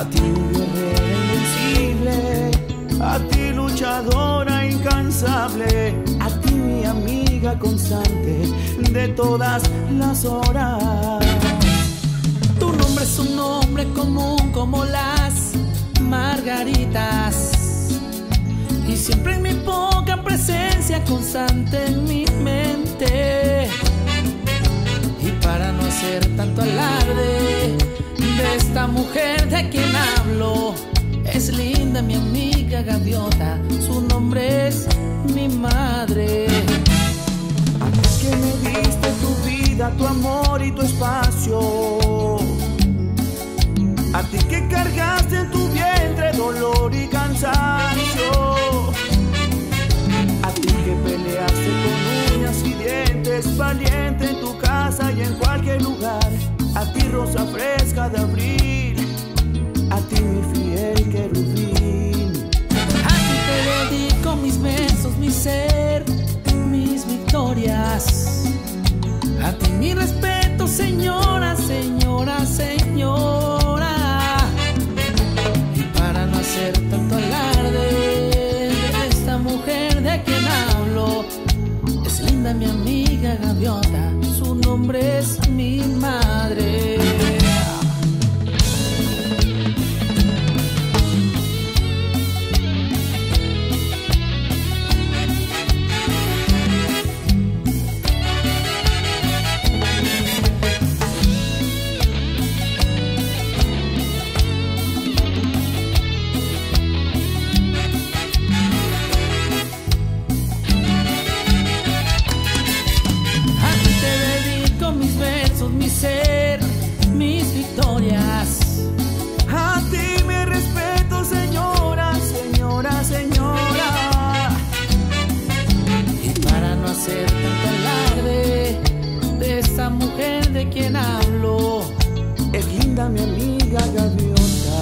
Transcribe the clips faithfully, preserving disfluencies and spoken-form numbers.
ti guerrera invencible, a ti luchadora incansable, a ti mi amiga constante de todas las horas. Tu nombre es un nombre común como las margaritas, y siempre en mi poca presencia constante en mi mente. Y para no hacer tanto alarde de esta mujer de quien hablo, es linda mi amiga gaviota, su nombre es mi madre. Antes que me diste tu vida, tu amor y tu espacio, a ti que cargaste en tu vientre dolor y cansancio, a ti que peleaste con uñas y dientes, valiente en tu casa y en cualquier lugar, a ti rosa fresca de abril, a ti mi fiel querubín. A ti te dedico mis besos, mi ser, mis victorias. A ti mi respeto, señora, señora, señora. Y para no hacer tanto alarde de esta mujer de quien hablo, es linda mi amiga gaviota, su nombre es mi madre. Ser mis victorias. A ti mi respeto, señora, señora, señora. Y para no hacer tanto alarde de esa mujer de quien hablo, es linda mi amiga gaviota,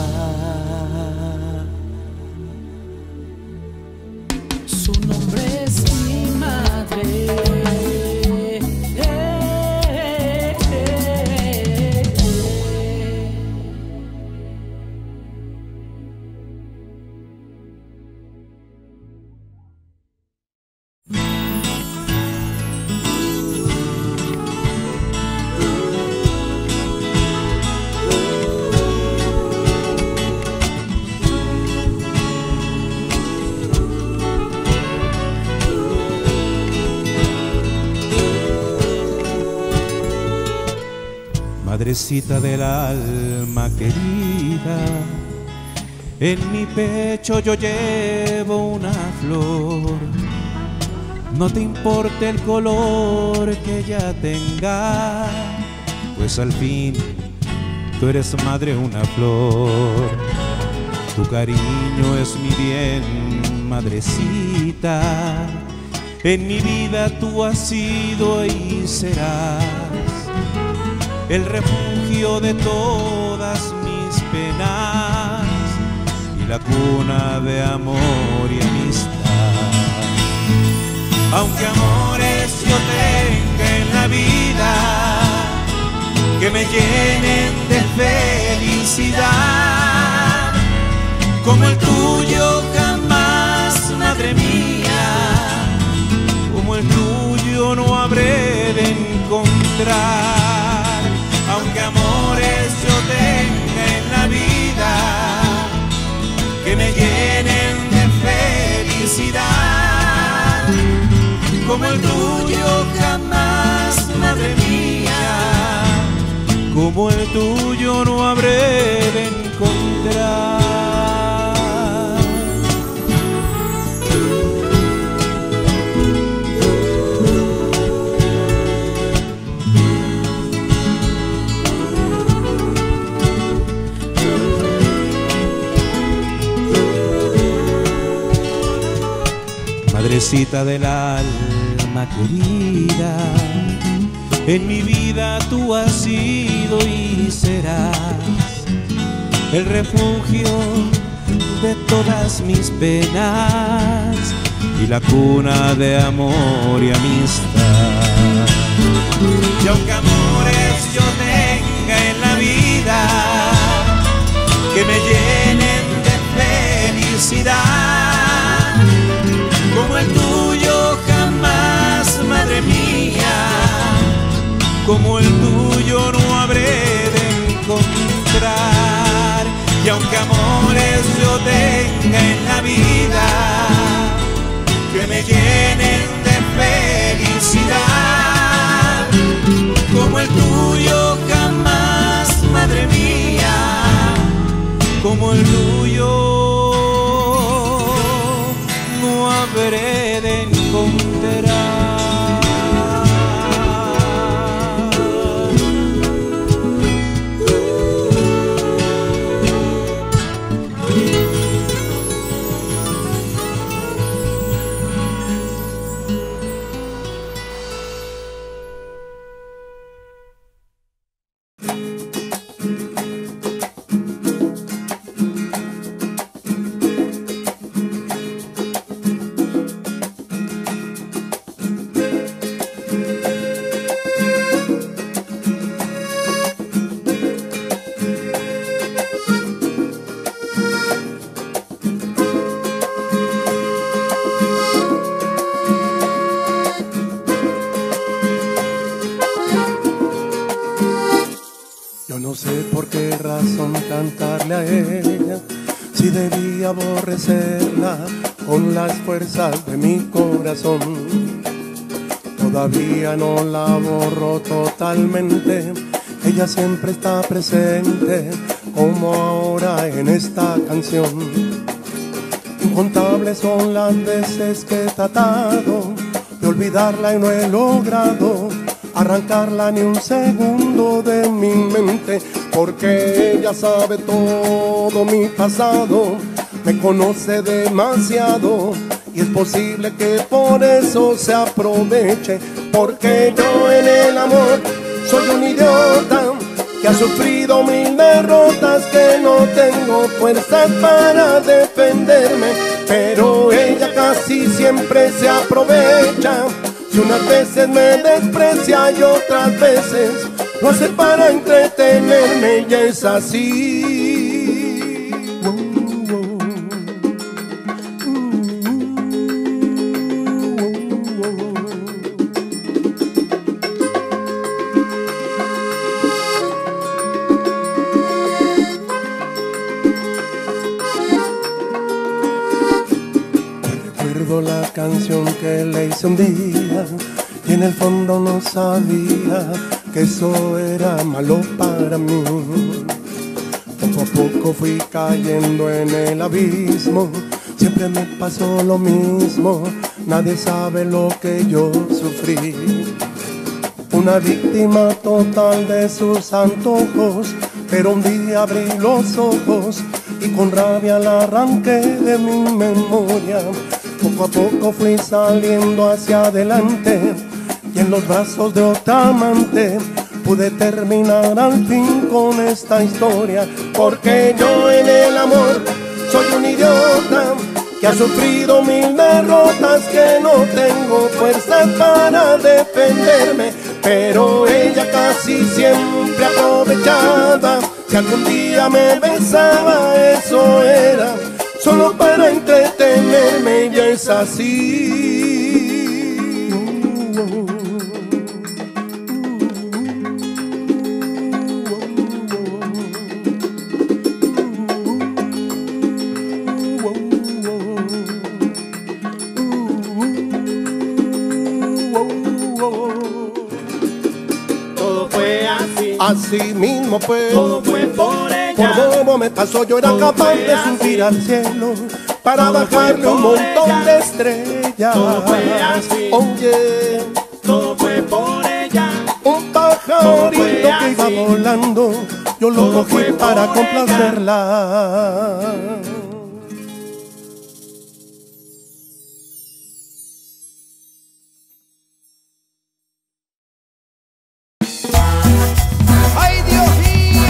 su nombre es mi madre. Madrecita del alma querida, en mi pecho yo llevo una flor. No te importa el color que ella tenga, pues al fin tú eres madre una flor. Tu cariño es mi bien, madrecita. En mi vida tú has sido y serás el refugio de todas mis penas y la cuna de amor y amistad. Aunque amores yo tenga en la vida que me llenen de felicidad, como el tuyo jamás, madre mía, como el tuyo no habré de encontrar. Aunque amores yo tenga en la vida que me llenen de felicidad, como el tuyo jamás, madre mía, como el tuyo no habré de encontrar. Madrecita del alma querida, en mi vida tú has sido y serás el refugio de todas mis penas y la cuna de amor y amistad. Y aunque amores yo tenga en la vida que me llenen de felicidad, como el tuyo jamás, madre mía, como el tuyo no habré de encontrar. Y aunque amores yo tenga en la vida, que me llenen de felicidad, como el tuyo jamás, madre mía, como el tuyo no habré de encontrar. Cantarle a ella, si debía aborrecerla con las fuerzas de mi corazón. Todavía no la borro totalmente, ella siempre está presente, como ahora en esta canción. Incontables son las veces que he tratado de olvidarla y no he logrado arrancarla ni un segundo de mi mente, porque ella sabe todo mi pasado, me conoce demasiado y es posible que por eso se aproveche, porque yo en el amor soy un idiota que ha sufrido mil derrotas, que no tengo fuerzas para defenderme, pero ella casi siempre se aprovecha. Si unas veces me desprecia y otras veces lo hace para entretenerme, y es así. Recuerdo la canción que le hice un día y en el fondo no sabía que eso era malo para mí. Poco a poco fui cayendo en el abismo, siempre me pasó lo mismo, nadie sabe lo que yo sufrí. Una víctima total de sus antojos, pero un día abrí los ojos y con rabia la arranqué de mi memoria. Poco a poco fui saliendo hacia adelante y en los brazos de otra amante pude terminar al fin con esta historia, porque yo en el amor soy un idiota que ha sufrido mil derrotas, que no tengo fuerzas para defenderme, pero ella casi siempre aprovechaba. Si algún día me besaba, eso era solo para entretenerme, y es así. Todo fue así, así mismo fue. Todo fue por ella. Por momentazo yo era Todo capaz fue de así. subir al cielo para Todo bajarle fue un por montón ella. de estrellas. Todo fue así. Oye, Todo fue por ella. un Todo pajarito fue que iba así. volando, yo lo Todo cogí fue para por complacerla. ¡Ay, Dios mío!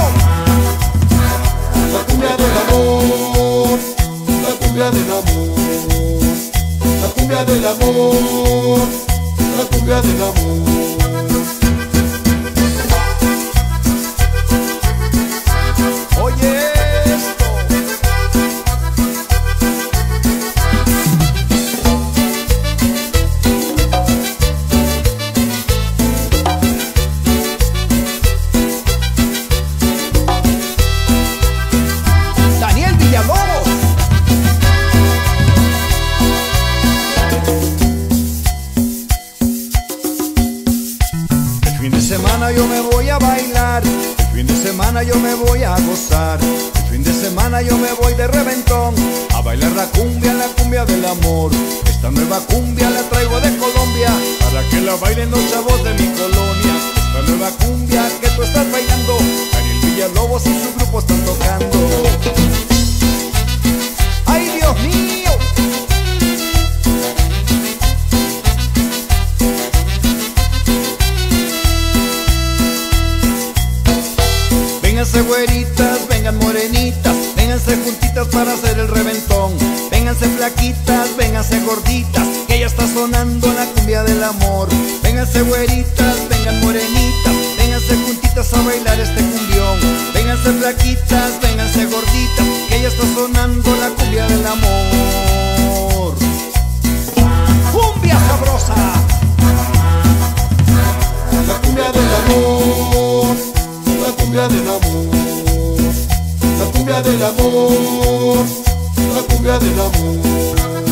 La cumbia del amor, la cumbia del amor, la cumbia del amor, la cumbia del amor. Oye esto. yo me voy a gozar. El fin de semana yo me voy de reventón a bailar la cumbia, la cumbia del amor. Esta nueva cumbia la traigo de Colombia para que la bailen los chavos de mi colonia. Esta nueva cumbia que tú estás bailando, Daniel Villalobos y su grupo están tocando. ¡Ay, Dios mío! Vénganse güeritas, vengan morenitas, vénganse juntitas para hacer el reventón. Vénganse flaquitas, vénganse gorditas, que ya está sonando la cumbia del amor. Vénganse güeritas, vengan morenitas, vénganse juntitas a bailar este cumbión. Vénganse flaquitas, vénganse gorditas, que ya está sonando la cumbia del amor. ¡Cumbia sabrosa! La cumbia del amor, la cumbia del amor, la cumbia del amor, la cumbia del amor.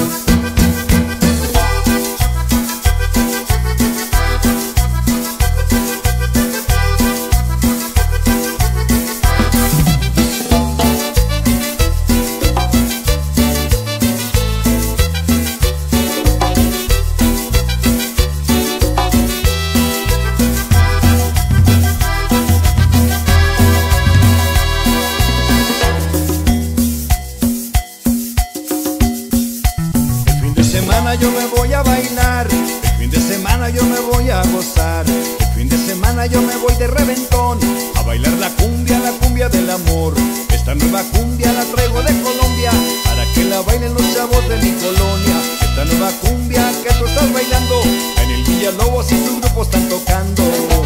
Yo me voy a bailar, el fin de semana yo me voy a gozar, el fin de semana yo me voy de reventón a bailar la cumbia, la cumbia del amor. Esta nueva cumbia la traigo de Colombia para que la bailen los chavos de mi colonia. Esta nueva cumbia que tú estás bailando, Daniel Villalobos y su grupo están tocando.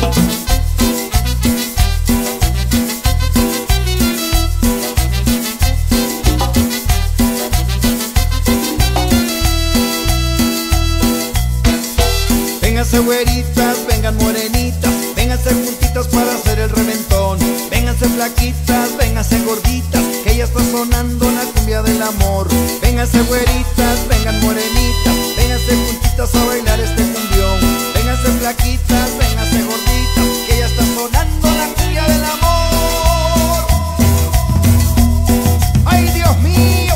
Vénganse güeritas, vengan morenitas, vénganse juntitas para hacer el reventón. Vénganse flaquitas, vénganse gorditas, que ya está sonando la cumbia del amor. Vénganse güeritas, vengan morenitas, vénganse juntitas a bailar este cumbión. Vénganse flaquitas, vénganse gorditas, que ya está sonando la cumbia del amor. ¡Ay, Dios mío!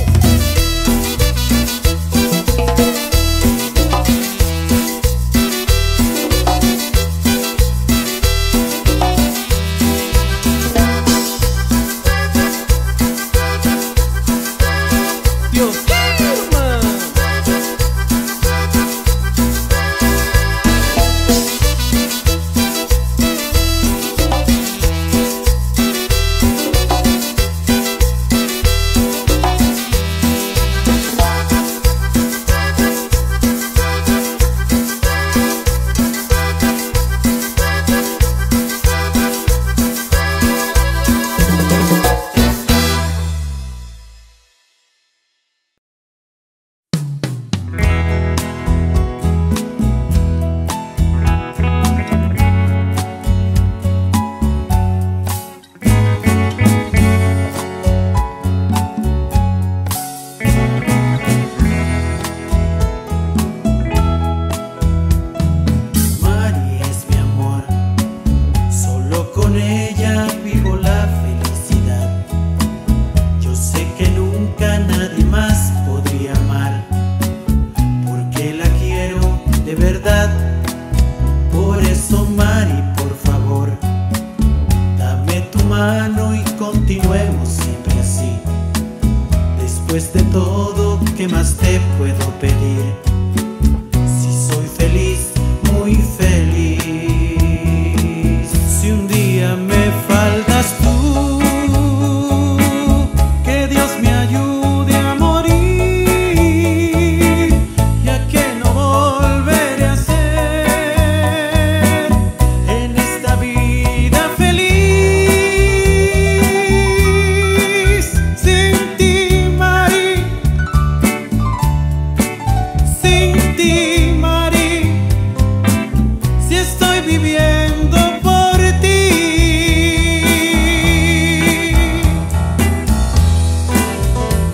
Después de todo, ¿qué más te puedo pedir? Si soy feliz, muy feliz. Si un día me faltas tú, que Dios me ayude a morir, ya que no volveré a ser en esta vida feliz. Sin ti, Mari, sin ti, Mari, si estoy viviendo por ti.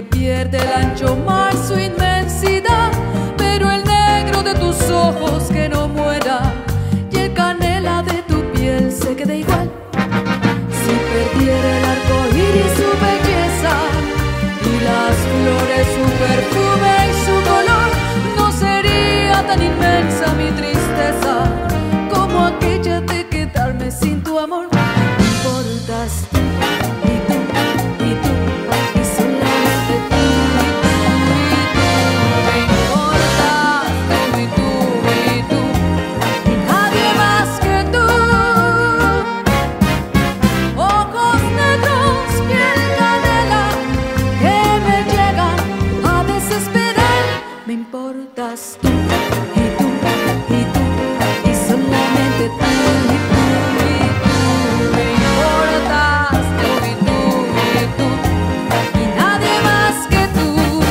que pierde el ancho mar su inmensidad, pero el negro de tus ojos que no muera y el canela de tu piel se quede igual. Si perdiera el arco iris su belleza y las flores su perfume y su color, no sería tan inmensa mi tristeza como aquella de quedarme sin tu amor. Me importas tú y tú y tú y solamente tú y tú y tú. Me importas tú y tú y tú y nadie más que tú. Ojos negros, piel canela que me llegan a desesperar. Me importas tú y tú y tú y solamente tú y tú y tú. Me importas tú y tú y tú y nadie más que tú.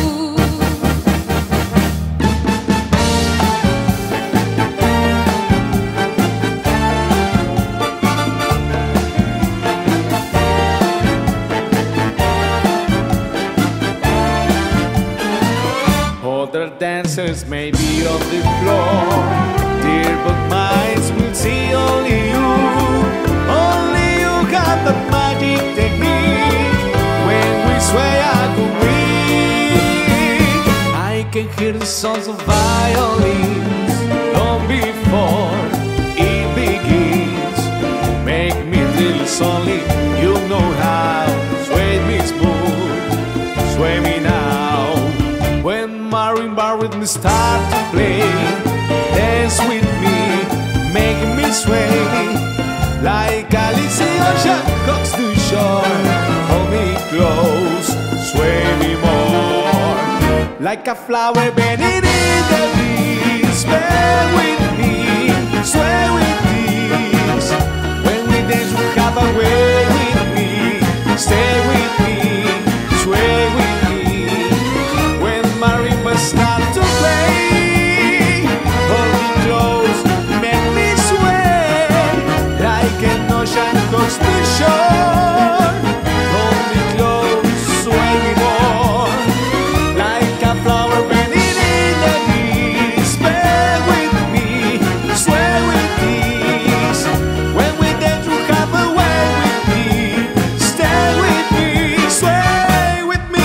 Other dancers may be on the floor, dear, but mine will see only you. Only you have that magic technique. When we sway, I can win. I can hear the sounds of violins long before it begins. Make me feel solid, you know how. Sway me smooth, sway me now. When marimba rhythms start to play, dance with me, make me sway. Like Alice Ocean comes to shore, hold me close, sway me more. Like a flower bending in the breeze, sway with me, sway with this. When we dance we have a way with me, stay with me, sway with me. When marimba start to play, hold me close, make me sway. Like an ocean comes to shore, hold me close, sway me more. Like a flower bending in the breeze, sway with me, sway with this. When we dance we have a way with me, stay with me, sway with me.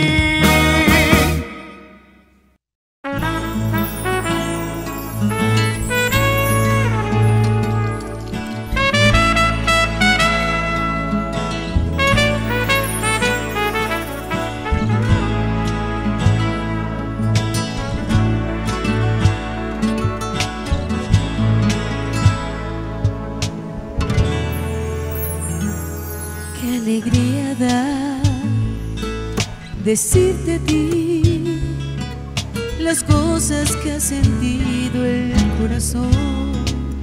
Qué alegría da decirte a ti las cosas que ha sentido el corazón.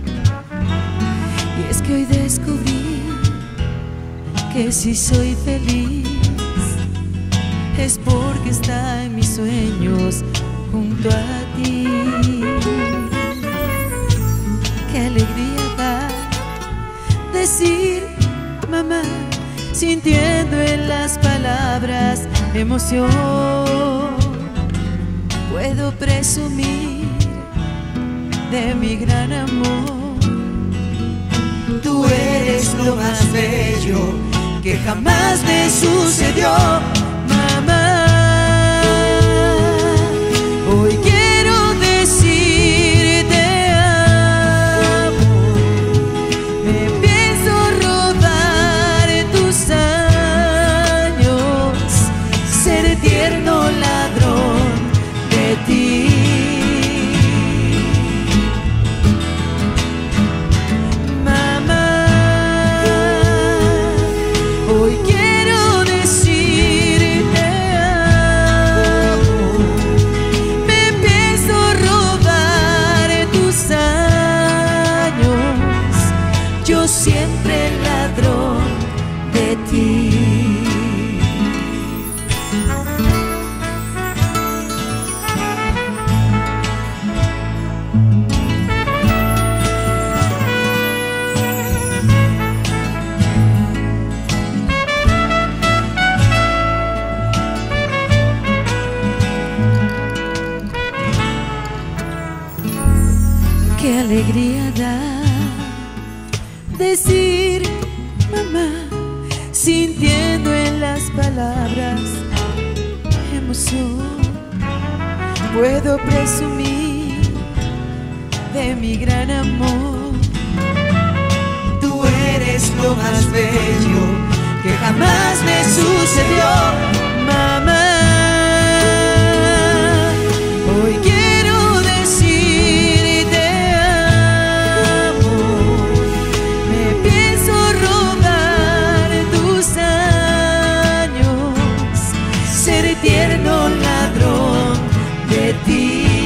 Y es que hoy descubrí que si soy feliz es porque está en mis sueños junto a ti. Qué alegría da decir mamá, sintiendo en las palabras emoción. Puedo presumir de mi gran amor. Tú eres lo más bello que jamás me sucedió, mamá. Hoy quiero decirte amo. Me pienso robar tus años, ser eterno ladrón de ti. Mamá, hoy quiero decir alegría da decir mamá, sintiendo en las palabras emoción. Puedo presumir de mi gran amor. Tú eres lo más bello que jamás me sucedió, mamá. Hoy quiero decirte amo. Me pienso robar tus años, ser eterno ladrón de ti.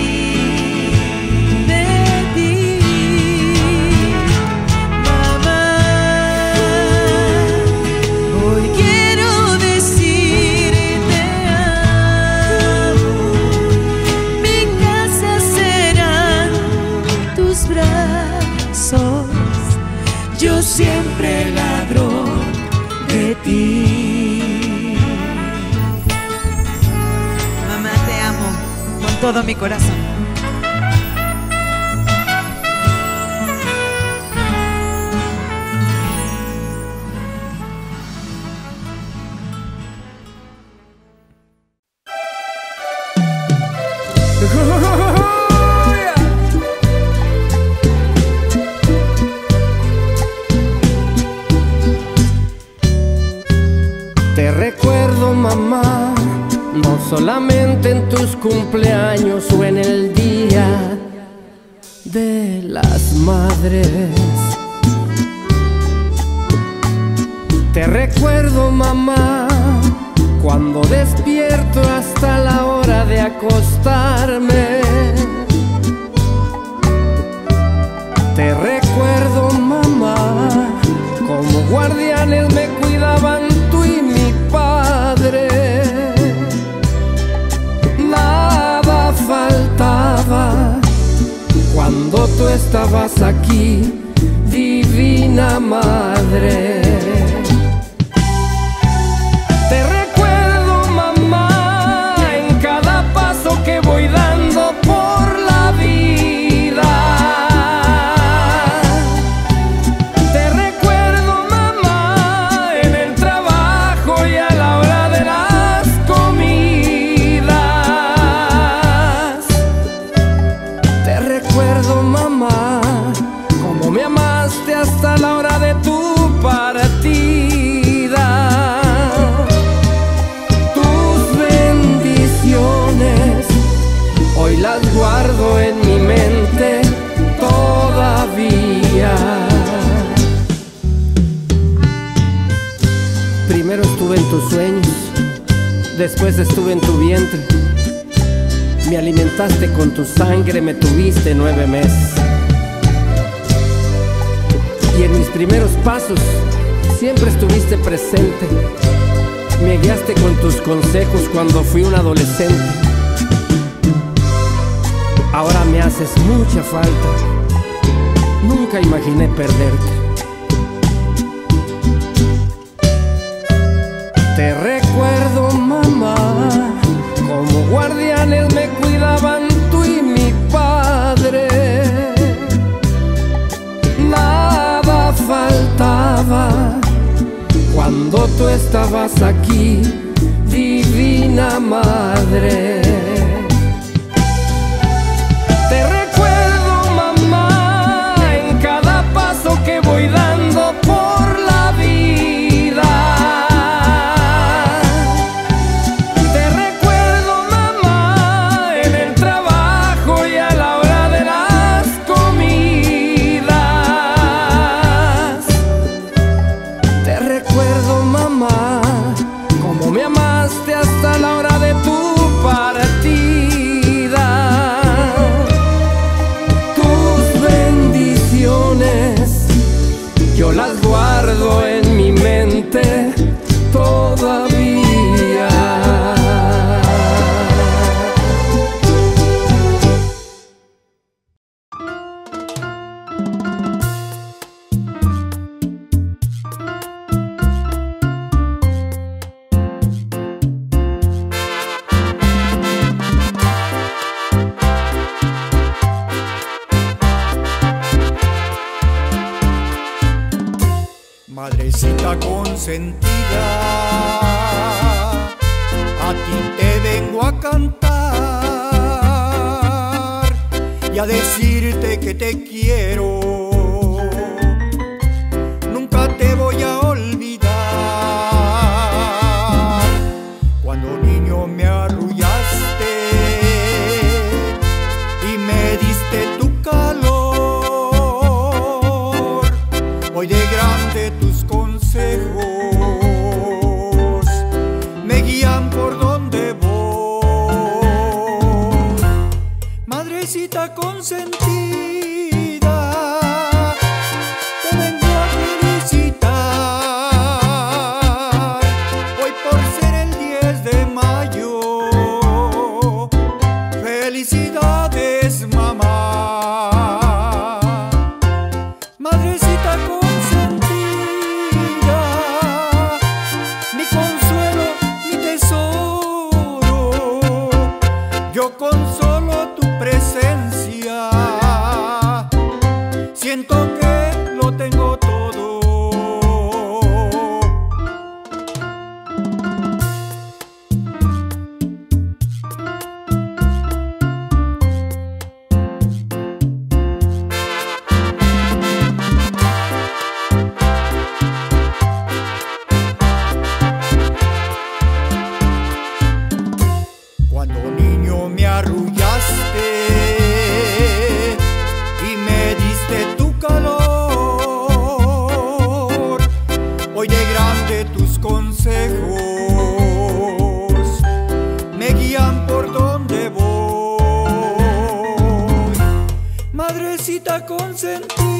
Yo siempre ladrón de ti. Mamá, te amo con todo mi corazón. Te recuerdo, mamá, no solamente en tus cumpleaños o en el día de las madres. Te recuerdo, mamá, cuando despierto hasta la hora de acostarme. Te recuerdo, mamá, como guardianes me cuidaban tú y mi padre. Nada faltaba cuando tú estabas aquí, divina madre. Te recuerdo, mamá, en cada paso que voy dando por la vida. Te recuerdo, mamá, en el trabajo y a la hora de las comidas. Te recuerdo, mamá, como me amaste hasta la hora de tu partida. Tus bendiciones hoy las guardo en mi mente todavía. Primero estuve en tus sueños, después estuve en tu vientre. Me alimentaste con tu sangre, me tuviste nueve meses. Y en mis primeros pasos siempre estuviste presente. Me guiaste con tus consejos cuando fui un adolescente. Ahora me haces mucha falta. Nunca imaginé perderte. Te recuerdo, mamá, como guardianes me cuidaban tú y mi padre. Nada faltaba cuando tú estabas aquí, divina madre. Te recuerdo, mamá, en cada paso que voy dando por la vida. Te recuerdo, mamá, en el trabajo y a la hora de las comidas. Te recuerdo, mamá, como me amaste hasta la hora de tu partida. Tus bendiciones yo las guardo en mi mente todavía. Madrecita consentida, a ti te vengo a cantar y a decirte que te quiero. Nunca te voy a olvidar. Cuando niño me arrullaste y me diste tu calor, hoy de grande tus consejos me guían por donde voy. Madrecita consentida, te vengo a felicitar hoy por ser el diez de mayo. Felicidades, mamá. Madrecita consentida, mi consuelo, mi tesoro, yo con solo tu presencia siento que lo tengo todo. Cuando niño me arrullaste y me diste tu calor, hoy de grande tus consejos me guían por donde voy. Madrecita consentida,